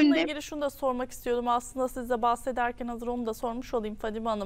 bununla önünde ilgili şunu da sormak istiyordum. Aslında size bahsederken hazır onu da sormuş olayım Fadime Hanım.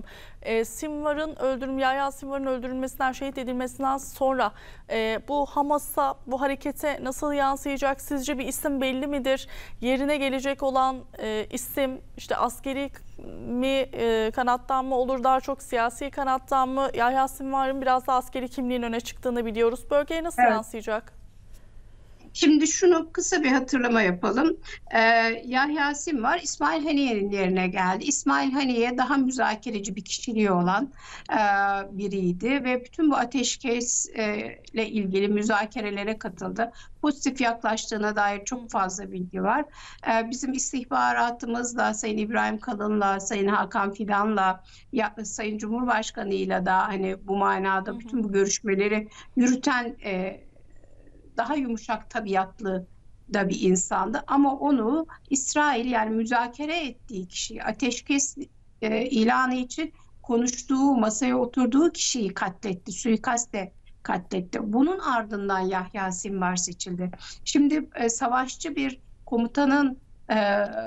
Yahya Sinvar'ın öldürülmesinden, şehit edilmesinden sonra bu Hamas'a, bu harekete nasıl yansıyacak? Sizce bir isim belli midir? Yerine gelecek olan isim işte askeri mi kanattan mı olur, daha çok siyasi kanattan mı? Yahya Sinvar'ın biraz da askeri kimliğin öne çıktığını biliyoruz. Bölgeye nasıl evet. yansıyacak? Şimdi şunu kısa bir hatırlama yapalım. Ee, Yahya Sinvar İsmail Haniye'nin yerine geldi. İsmail Haniye daha müzakereci bir kişiliği olan biriydi ve bütün bu ateşkesle ilgili müzakerelere katıldı. Pozitif yaklaştığına dair çok fazla bilgi var. Bizim istihbaratımızla, Sayın İbrahim Kalın'la, Sayın Hakan Fidan'la, Sayın Cumhurbaşkanı'yla da hani bu manada bütün bu görüşmeleri yürüten daha yumuşak tabiatlı da bir insandı ama onu İsrail yani müzakere ettiği kişiyi ateşkes ilanı için konuştuğu masaya oturduğu kişiyi katletti, suikaste katletti. Bunun ardından Yahya Sinvar seçildi. Şimdi savaşçı bir e,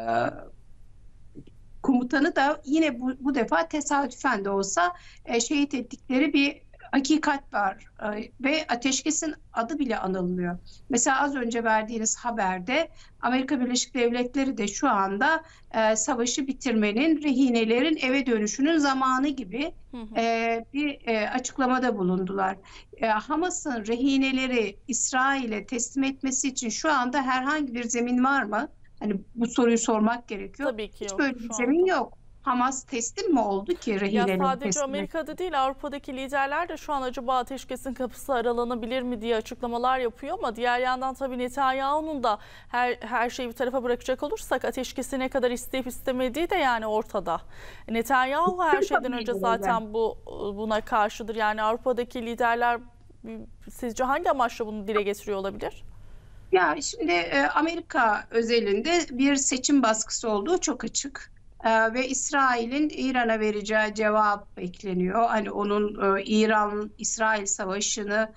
komutanı da yine bu defa tesadüfen de olsa şehit ettikleri bir hakikat var ve ateşkesin adı bile anılmıyor. Mesela az önce verdiğiniz haberde Amerika Birleşik Devletleri de şu anda savaşı bitirmenin, rehinelerin eve dönüşünün zamanı gibi bir açıklamada bulundular. Hamas'ın rehineleri İsrail'e teslim etmesi için şu anda herhangi bir zemin var mı? Hani bu soruyu sormak gerekiyor. Tabii ki Hiç yok böyle bir şu zemin anda. yok. Hamas teslim mi oldu ki Ya rehineleri sadece teslim etti? Amerika'da değil, Avrupa'daki liderler de şu an acaba ateşkesin kapısı aralanabilir mi diye açıklamalar yapıyor ama diğer yandan tabii Netanyahu'nun da her şeyi bir tarafa bırakacak olursak ateşkesi ne kadar isteyip istemediği de yani ortada. Netanyahu her şeyden önce zaten buna karşıdır. Yani Avrupa'daki liderler sizce hangi amaçla bunu dile getiriyor olabilir? Ya şimdi Amerika özelinde bir seçim baskısı olduğu çok açık. Ve İsrail'in İran'a vereceği cevap bekleniyor. Hani onun İran-İsrail savaşını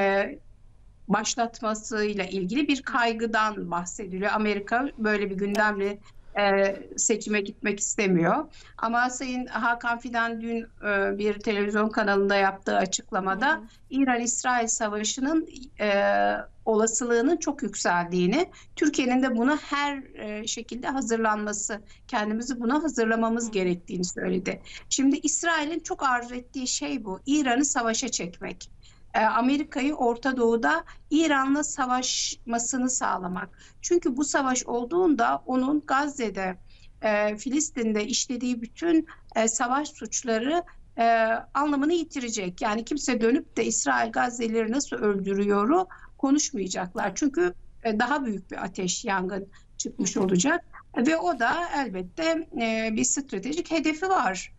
başlatmasıyla ilgili bir kaygıdan bahsediliyor. Amerika böyle bir Evet. gündemle seçime gitmek istemiyor. Ama Sayın Hakan Fidan dün bir televizyon kanalında yaptığı Hı açıklamada hı. İran-İsrail savaşının olasılığının çok yükseldiğini, Türkiye'nin de buna her şekilde hazırlanması, kendimizi buna Hı hazırlamamız hı. gerektiğini söyledi. Şimdi İsrail'in çok arzu ettiği şey bu, İran'ı savaşa çekmek. Amerika'yı Orta Doğu'da İran'la savaşmasını sağlamak. Çünkü bu savaş olduğunda onun Gazze'de, Filistin'de işlediği bütün savaş suçları e, anlamını yitirecek. Yani kimse dönüp de İsrail Gazze'lileri nasıl öldürüyoru konuşmayacaklar. Evet. Çünkü daha büyük bir ateş, yangın Hı çıkmış hı. olacak. Ve o da elbette bir stratejik hedefi var.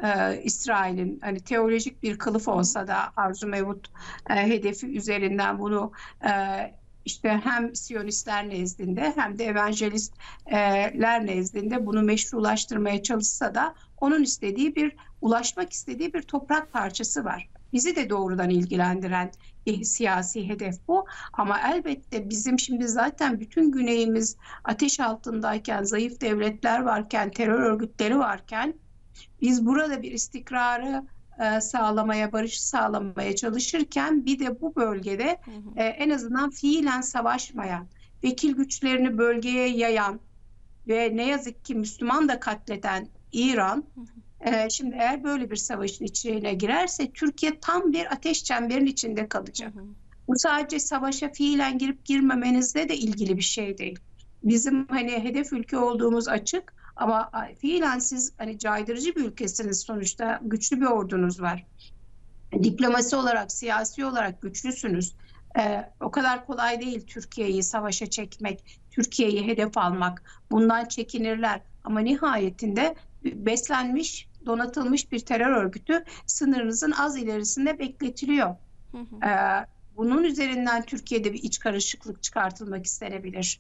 İsrail'in hani teolojik bir kılıf Hı hı. olsa da Arzu Mevut hedefi üzerinden bunu e, işte hem Siyonistler nezdinde hem de evangelistler nezdinde bunu meşrulaştırmaya çalışsa da onun ulaşmak istediği bir toprak parçası var. Bizi de doğrudan ilgilendiren siyasi hedef bu. Ama elbette bizim şimdi zaten bütün güneyimiz ateş altındayken, zayıf devletler varken, terör örgütleri varken biz burada bir istikrarı sağlamaya, barışı sağlamaya çalışırken bir de bu bölgede Hı hı. en azından fiilen savaşmayan, vekil güçlerini bölgeye yayan ve ne yazık ki Müslüman da katleden İran, şimdi eğer böyle bir savaşın içine girerse Türkiye tam bir ateş çemberinin içinde Hı kalacak. hı. Bu sadece savaşa fiilen girip girmemenizle de ilgili bir şey değil. Bizim hani hedef ülke olduğumuz açık ama fiilen siz hani caydırıcı bir ülkesiniz sonuçta güçlü bir ordunuz var. Diplomasi olarak, siyasi olarak güçlüsünüz. O kadar kolay değil Türkiye'yi savaşa çekmek, Türkiye'yi hedef almak. Bundan çekinirler. Ama nihayetinde beslenmiş, donatılmış bir terör örgütü sınırınızın az ilerisinde bekletiliyor. Hı hı. Ee, Bunun üzerinden Türkiye'de bir iç karışıklık çıkartılmak istenebilir.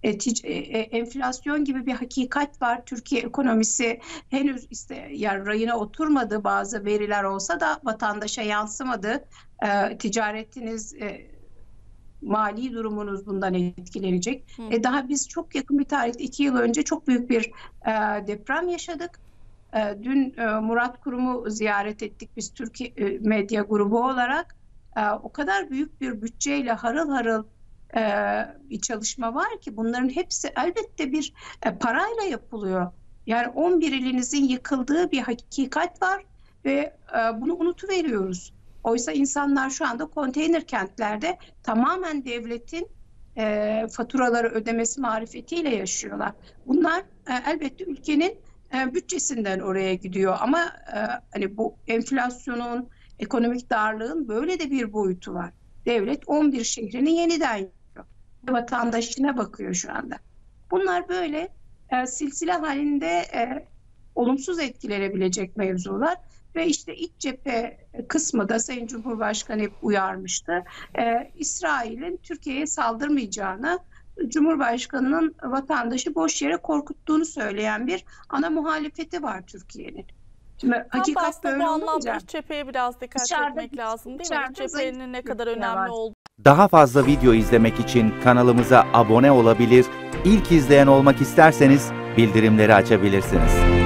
Enflasyon gibi bir hakikat var. Türkiye ekonomisi henüz yani rayına oturmadı, bazı veriler olsa da vatandaşa yansımadı. Ticaretiniz mali durumunuz bundan etkilenecek. Daha biz çok yakın bir tarihte 2 yıl önce çok büyük bir deprem yaşadık. Dün Murat Kurum'u ziyaret ettik biz Türkiye Medya Grubu olarak. O kadar büyük bir bütçeyle harıl harıl bir çalışma var ki bunların hepsi elbette bir parayla yapılıyor. Yani 11 ilinizin yıkıldığı bir hakikat var ve bunu unutuveriyoruz. Oysa insanlar şu anda konteyner kentlerde tamamen devletin faturaları ödemesi marifetiyle yaşıyorlar. Bunlar elbette ülkenin bütçesinden oraya gidiyor ama hani bu enflasyonun, ekonomik darlığın böyle de bir boyutu var. Devlet 11 şehrini yeniden yapıyor. Vatandaşına bakıyor şu anda. Bunlar böyle silsile halinde olumsuz etkilenebilecek mevzular ve işte iç cephe kısmı da Sayın Cumhurbaşkanı hep uyarmıştı. İsrail'in Türkiye'ye saldırmayacağını, Cumhurbaşkanı'nın vatandaşı boş yere korkuttuğunu söyleyen bir ana muhalefeti var Türkiye'nin. Şimdi hakikat böyle bu anlamda olunca iç cepheye biraz dikkat etmek lazım değil mi? İç cephenin ne kadar önemli var. olduğunu. Daha fazla video izlemek için kanalımıza abone olabilir, ilk izleyen olmak isterseniz bildirimleri açabilirsiniz.